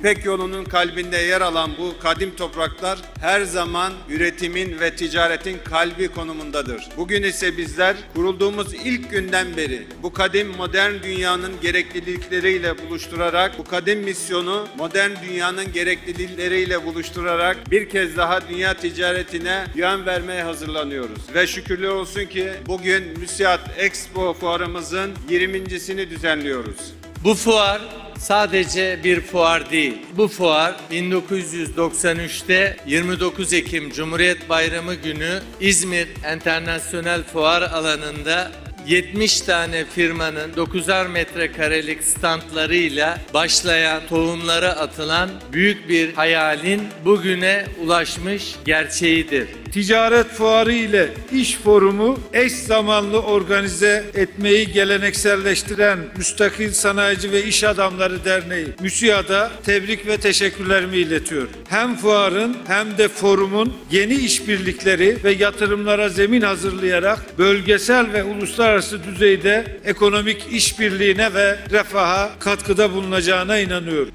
İpek yolunun kalbinde yer alan bu kadim topraklar her zaman üretimin ve ticaretin kalbi konumundadır. Bugün ise bizler kurulduğumuz ilk günden beri bu kadim modern dünyanın gereklilikleriyle buluşturarak, bu kadim misyonu modern dünyanın gereklilikleriyle buluşturarak bir kez daha dünya ticaretine yön vermeye hazırlanıyoruz. Ve şükürler olsun ki bugün Müsiat Expo fuarımızın 20.sini düzenliyoruz. Bu fuar sadece bir fuar değil. Bu fuar 1993'te 29 Ekim Cumhuriyet Bayramı günü İzmir Enternasyonel Fuar Alanı'nda 70 tane firmanın 9'ar metrekarelik standlarıyla başlayan, tohumları atılan büyük bir hayalin bugüne ulaşmış gerçeğidir. Ticaret fuarı ile iş forumu eş zamanlı organize etmeyi gelenekselleştiren Müstakil Sanayici ve İş Adamları Derneği MÜSİAD'a tebrik ve teşekkürlerimi iletiyorum. Hem fuarın hem de forumun yeni işbirlikleri ve yatırımlara zemin hazırlayarak bölgesel ve uluslararası düzeyde ekonomik işbirliğine ve refaha katkıda bulunacağına inanıyorum.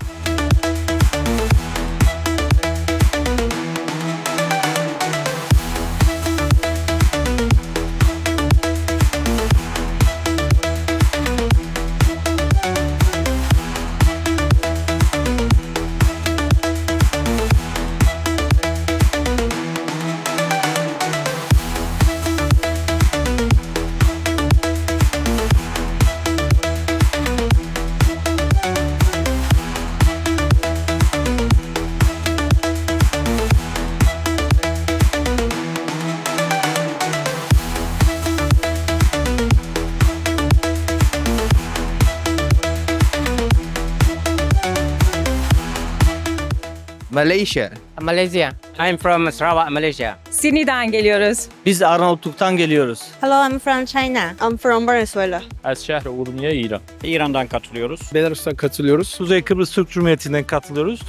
Malaysia. I'm from Sarawak, Malaysia. Sydney'den geliyoruz. Biz Arnavutluk'tan geliyoruz. Hello, I'm from China. I'm from Venezuela. Şehri Urmiye, İran. İran'dan katılıyoruz. Belarus'tan katılıyoruz. Kuzey Kıbrıs Türk Cumhuriyeti'nden katılıyoruz.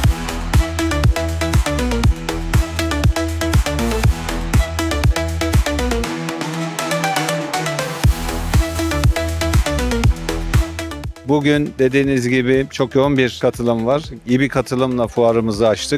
Bugün dediğiniz gibi çok yoğun bir katılım var. İyi bir katılımla fuarımızı açtık.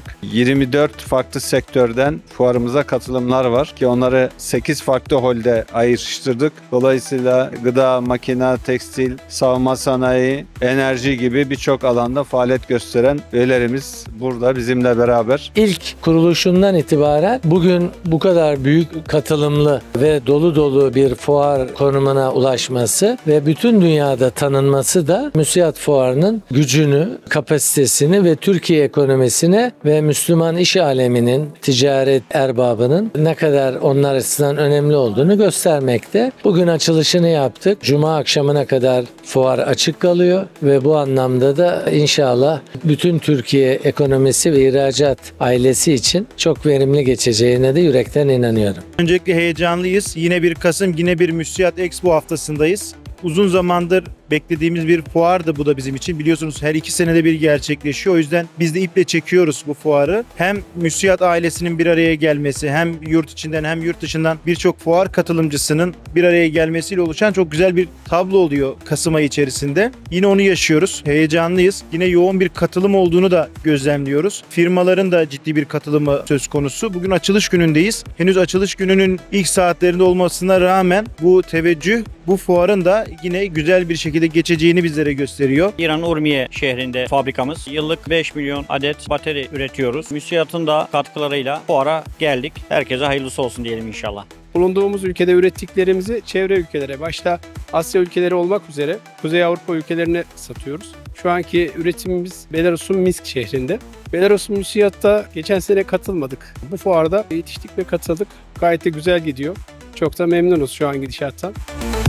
24 farklı sektörden fuarımıza katılımlar var ki onları 8 farklı holde ayrıştırdık. Dolayısıyla gıda, makina, tekstil, savunma sanayi, enerji gibi birçok alanda faaliyet gösteren üyelerimiz burada bizimle beraber. İlk kuruluşundan itibaren bugün bu kadar büyük katılımlı ve dolu dolu bir fuar konumuna ulaşması ve bütün dünyada tanınması da Müsiat Fuarı'nın gücünü, kapasitesini ve Türkiye ekonomisine ve Müslüman iş aleminin, ticaret erbabının ne kadar onlar açısından önemli olduğunu göstermekte. Bugün açılışını yaptık. Cuma akşamına kadar fuar açık kalıyor ve bu anlamda da inşallah bütün Türkiye ekonomisi ve ihracat ailesi için çok verimli geçeceğine de yürekten inanıyorum. Öncelikle heyecanlıyız. Yine bir Kasım, yine bir Müsiat Expo haftasındayız. Uzun zamandır beklediğimiz bir fuardı bu da bizim için. Biliyorsunuz her 2 senede bir gerçekleşiyor. O yüzden biz de iple çekiyoruz bu fuarı. Hem Müsiat ailesinin bir araya gelmesi, hem yurt içinden hem yurt dışından birçok fuar katılımcısının bir araya gelmesiyle oluşan çok güzel bir tablo oluyor Kasım ayı içerisinde. Yine onu yaşıyoruz. Heyecanlıyız. Yine yoğun bir katılım olduğunu da gözlemliyoruz. Firmaların da ciddi bir katılımı söz konusu. Bugün açılış günündeyiz. Henüz açılış gününün ilk saatlerinde olmasına rağmen bu teveccüh bu fuarın da yine güzel bir şekilde geçeceğini bizlere gösteriyor. İran Urmiye şehrinde fabrikamız. Yıllık 5 milyon adet bateri üretiyoruz. Müsiat'ın da katkılarıyla fuara geldik. Herkese hayırlısı olsun diyelim inşallah. Bulunduğumuz ülkede ürettiklerimizi çevre ülkelere, başta Asya ülkeleri olmak üzere Kuzey Avrupa ülkelerine satıyoruz. Şu anki üretimimiz Belarus'un Minsk şehrinde. Belarus'un Müsiat'ta geçen sene katılmadık. Bu fuarda yetiştik ve katıldık. Gayet de güzel gidiyor. Çok da memnunuz şu an gidişattan.